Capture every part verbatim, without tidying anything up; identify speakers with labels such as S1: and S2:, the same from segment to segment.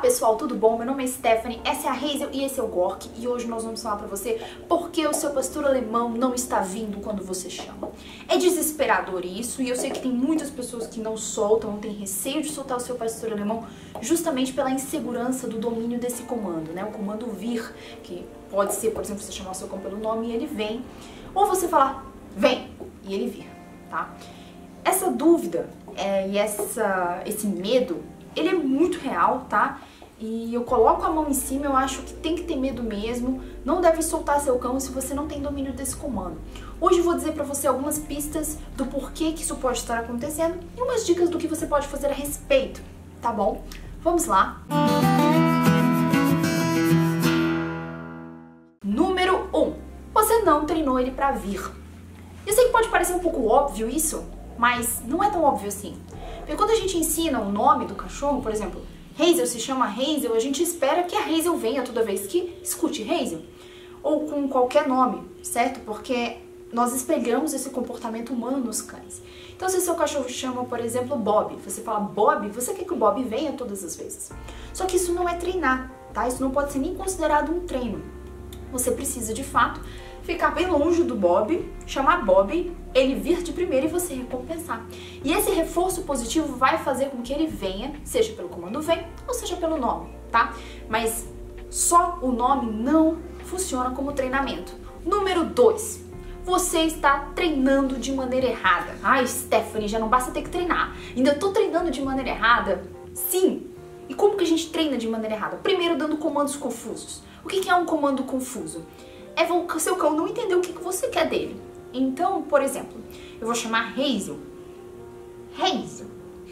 S1: pessoal, tudo bom? Meu nome é Stephanie, essa é a Hazel e esse é o Gork. E hoje nós vamos falar pra você por que o seu pastor alemão não está vindo quando você chama. É desesperador isso, e eu sei que tem muitas pessoas que não soltam, não tem receio de soltar o seu pastor alemão justamente pela insegurança do domínio desse comando, né? O comando vir, que pode ser, por exemplo, você chamar o seu cão pelo nome e ele vem, ou você falar vem e ele vir, tá? Essa dúvida é, e essa, esse medo, ele é muito real, tá? E eu coloco a mão em cima, eu acho que tem que ter medo mesmo. Não deve soltar seu cão se você não tem domínio desse comando. Hoje eu vou dizer pra você algumas pistas do porquê que isso pode estar acontecendo e umas dicas do que você pode fazer a respeito, tá bom? Vamos lá! Número um. Você não treinou ele pra vir. Eu sei que pode parecer um pouco óbvio isso, mas não é tão óbvio assim. Porque quando a gente ensina o nome do cachorro, por exemplo, Hazel se chama Hazel, a gente espera que a Hazel venha toda vez que escute Hazel. Ou com qualquer nome, certo? Porque nós espelhamos esse comportamento humano nos cães. Então se seu cachorro chama, por exemplo, Bob, você fala Bob, você quer que o Bob venha todas as vezes. Só que isso não é treinar, tá? Isso não pode ser nem considerado um treino. Você precisa, de fato, ficar bem longe do Bob, chamar Bob, ele vir de primeiro e você recompensar. E esse reforço positivo vai fazer com que ele venha, seja pelo comando vem, ou seja pelo nome, tá? Mas só o nome não funciona como treinamento. Número dois. Você está treinando de maneira errada. Ai, Stephanie, já não basta ter que treinar. Ainda eu tô treinando de maneira errada? Sim. E como que a gente treina de maneira errada? Primeiro, dando comandos confusos. O que é um comando confuso? É o seu cão não entender o que você quer dele. Então, por exemplo, eu vou chamar Hazel. Hazel.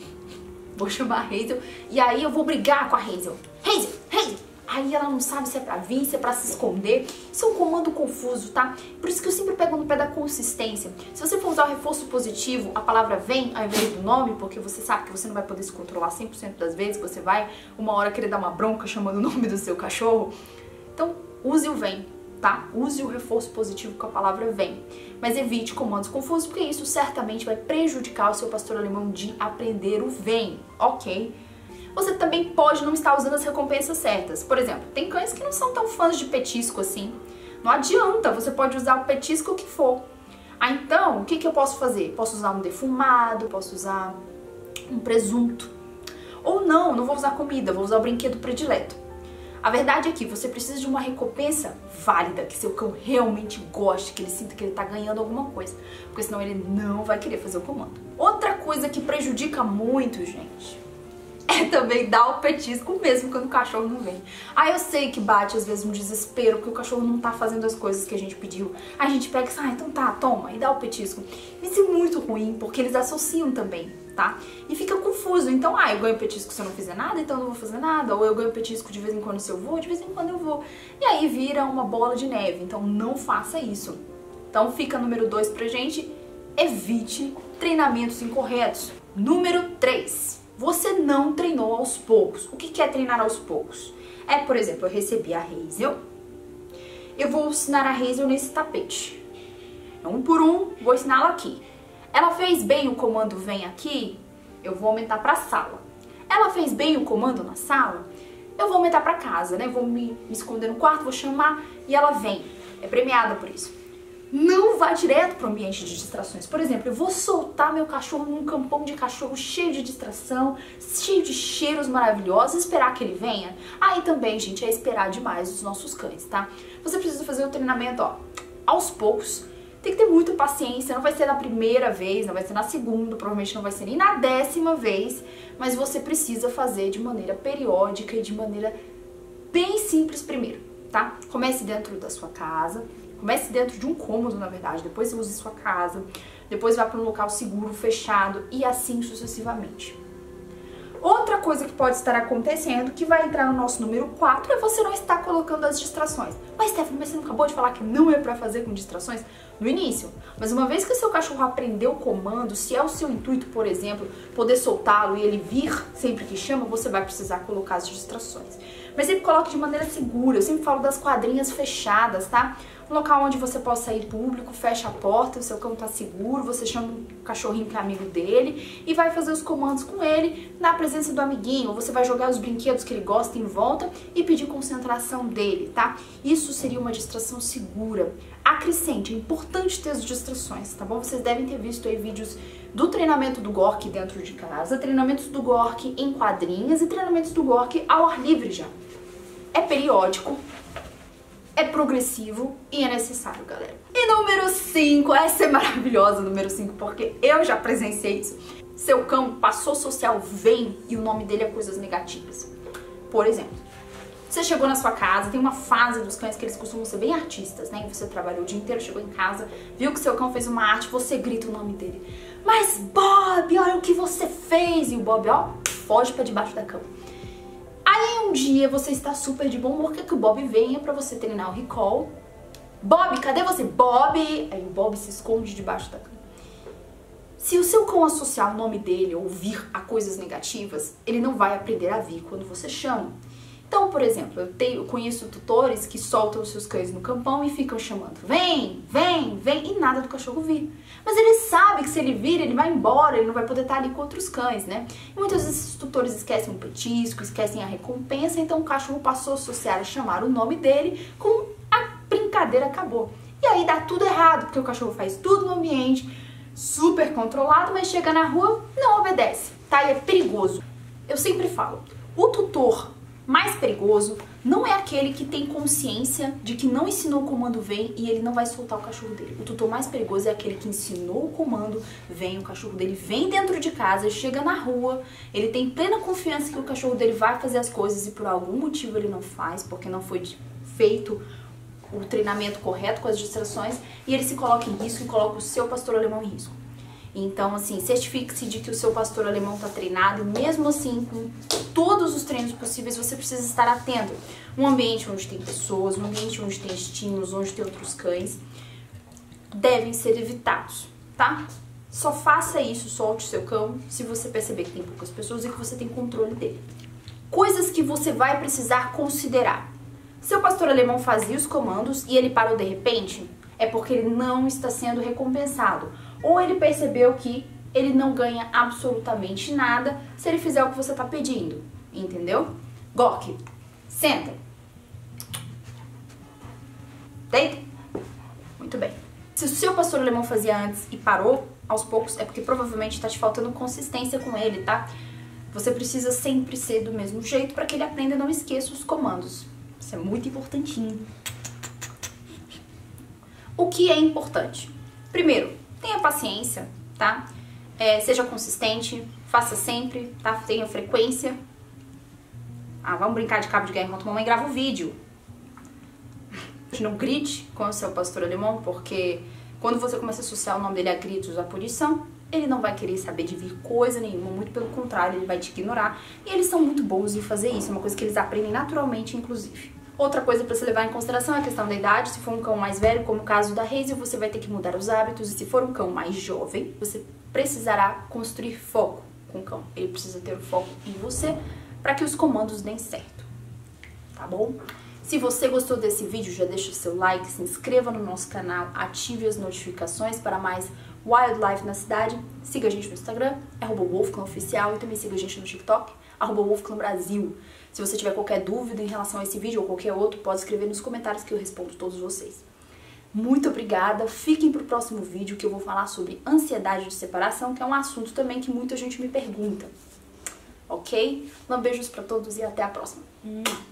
S1: Vou chamar Hazel e aí eu vou brigar com a Hazel. Hazel, Hazel. Aí ela não sabe se é pra vir, se é pra se esconder. Isso é um comando confuso, tá? Por isso que eu sempre pego no pé da consistência. Se você for usar o reforço positivo, a palavra vem ao invés do nome, porque você sabe que você não vai poder se controlar cem por cento das vezes, você vai uma hora querer dar uma bronca chamando o nome do seu cachorro. Então, use o vem. Tá? Use o reforço positivo com a palavra vem, mas evite comandos confusos, porque isso certamente vai prejudicar o seu pastor alemão de aprender o vem, ok? Você também pode não estar usando as recompensas certas. Por exemplo, tem cães que não são tão fãs de petisco assim. Não adianta, você pode usar o petisco que for. Ah, então, o que, que eu posso fazer? Posso usar um defumado, posso usar um presunto. Ou não, não vou usar comida, vou usar o brinquedo predileto. A verdade é que você precisa de uma recompensa válida, que seu cão realmente goste, que ele sinta que ele tá ganhando alguma coisa, porque senão ele não vai querer fazer o comando. Outra coisa que prejudica muito, gente, é também dar o petisco mesmo quando o cachorro não vem. Ah, eu sei que bate às vezes um desespero, porque o cachorro não tá fazendo as coisas que a gente pediu. A gente pega e fala, ah, então tá, toma, e dá o petisco. Isso é muito ruim, porque eles associam também, tá? E fica confuso. Então, ah, eu ganho petisco se eu não fizer nada, então eu não vou fazer nada. Ou eu ganho petisco de vez em quando se eu vou, de vez em quando eu vou. E aí vira uma bola de neve. Então não faça isso. Então fica número dois pra gente. Evite treinamentos incorretos. Número três. Você não treinou aos poucos. O que é treinar aos poucos? É, por exemplo, eu recebi a Hazel. Eu vou ensinar a Hazel nesse tapete. Um por um, vou ensiná-la aqui. Ela fez bem o comando vem aqui, eu vou aumentar para a sala. Ela fez bem o comando na sala, eu vou aumentar para casa, né? Vou me, me esconder no quarto, vou chamar e ela vem. É premiada por isso. Não vá direto para o ambiente de distrações. Por exemplo, eu vou soltar meu cachorro num campão de cachorro cheio de distração, cheio de cheiros maravilhosos, esperar que ele venha. Aí também, gente, é esperar demais os nossos cães, tá? Você precisa fazer o treinamento, ó, aos poucos. Tem que ter muita paciência, não vai ser na primeira vez, não vai ser na segunda, provavelmente não vai ser nem na décima vez, mas você precisa fazer de maneira periódica e de maneira bem simples primeiro, tá? Comece dentro da sua casa, comece dentro de um cômodo, na verdade, depois use sua casa, depois vá para um local seguro, fechado e assim sucessivamente. Outra coisa que pode estar acontecendo, que vai entrar no nosso número quatro, é você não estar colocando as distrações. Mas, Stephanie, mas você não acabou de falar que não é pra fazer com distrações? No início. Mas uma vez que o seu cachorro aprendeu o comando, se é o seu intuito, por exemplo, poder soltá-lo e ele vir sempre que chama, você vai precisar colocar as distrações. Mas sempre coloque de maneira segura. Eu sempre falo das quadrinhas fechadas, tá? um local onde você possa ir público, fecha a porta, o seu cão tá seguro, você chama um cachorrinho que é amigo dele e vai fazer os comandos com ele na presença do amiguinho, ou você vai jogar os brinquedos que ele gosta em volta e pedir concentração dele, tá? Isso seria uma distração segura. Acrescente, é importante ter as distrações, tá bom? Vocês devem ter visto aí vídeos do treinamento do Gork dentro de casa, treinamentos do Gork em quadrinhas e treinamentos do Gork ao ar livre já. É periódico, é progressivo e é necessário, galera. E número cinco, essa é maravilhosa, número cinco, porque eu já presenciei isso. Seu cão passou social, vem, e o nome dele é coisas negativas. Por exemplo, você chegou na sua casa, tem uma fase dos cães que eles costumam ser bem artistas, né? Você trabalhou o dia inteiro, chegou em casa, viu que seu cão fez uma arte, você grita o nome dele. Mas Bob, olha o que você fez! E o Bob, ó, foge pra debaixo da cama. Aí um dia você está super de bom humor, quer que o Bob venha pra você treinar o recall. Bob, cadê você? Bob! Aí o Bob se esconde debaixo da cama. Se o seu cão associar o nome dele ou vir a coisas negativas, ele não vai aprender a vir quando você chama. Então, por exemplo, eu, tenho, eu conheço tutores que soltam os seus cães no campão e ficam chamando vem, vem, vem, e nada do cachorro vir. Mas ele sabe que se ele vir, ele vai embora, ele não vai poder estar ali com outros cães, né? E muitas vezes esses tutores esquecem um petisco, esquecem a recompensa, então o cachorro passou a associar a chamar o nome dele com a brincadeira acabou. E aí dá tudo errado, porque o cachorro faz tudo no ambiente, super controlado, mas chega na rua, não obedece, tá? E é perigoso. Eu sempre falo, o tutor mais perigoso não é aquele que tem consciência de que não ensinou o comando vem e ele não vai soltar o cachorro dele. O tutor mais perigoso é aquele que ensinou o comando vem, o cachorro dele vem dentro de casa, chega na rua, ele tem plena confiança que o cachorro dele vai fazer as coisas e por algum motivo ele não faz, porque não foi feito o treinamento correto com as distrações, e ele se coloca em risco e coloca o seu pastor alemão em risco. Então, assim, certifique-se de que o seu pastor alemão está treinado e mesmo assim, com todos os treinos possíveis, você precisa estar atento. Um ambiente onde tem pessoas, um ambiente onde tem estímulos, onde tem outros cães, devem ser evitados, tá? Só faça isso, solte o seu cão, se você perceber que tem poucas pessoas e que você tem controle dele. Coisas que você vai precisar considerar. Seu pastor alemão fazia os comandos e ele parou de repente, é porque ele não está sendo recompensado. Ou ele percebeu que ele não ganha absolutamente nada se ele fizer o que você está pedindo, entendeu? Gork, senta. Deita. Muito bem. Se o seu pastor alemão fazia antes e parou aos poucos, é porque provavelmente está te faltando consistência com ele, tá? Você precisa sempre ser do mesmo jeito para que ele aprenda e não esqueça os comandos. Isso é muito importantinho. O que é importante? Primeiro, tenha paciência, tá? É, seja consistente, faça sempre, tá? Tenha frequência. Ah, vamos brincar de cabo de guerra enquanto mamãe grava um vídeo. Não grite com o seu pastor alemão, porque quando você começa a associar o nome dele a gritos, a punição, ele não vai querer saber de vir coisa nenhuma, muito pelo contrário, ele vai te ignorar. E eles são muito bons em fazer isso, é uma coisa que eles aprendem naturalmente, inclusive. Outra coisa para se levar em consideração é a questão da idade. Se for um cão mais velho, como o caso da Hazel, você vai ter que mudar os hábitos. E se for um cão mais jovem, você precisará construir foco com o cão. Ele precisa ter o foco em você para que os comandos deem certo, tá bom? Se você gostou desse vídeo, já deixa o seu like, se inscreva no nosso canal, ative as notificações para mais wildlife na cidade. Siga a gente no Instagram, é arroba wolfclanoficial, e também siga a gente no TikTok, arroba wolfclanbrasil. Se você tiver qualquer dúvida em relação a esse vídeo ou qualquer outro, pode escrever nos comentários que eu respondo todos vocês. Muito obrigada, fiquem pro próximo vídeo que eu vou falar sobre ansiedade de separação, que é um assunto também que muita gente me pergunta. Ok? Um beijos pra todos e até a próxima.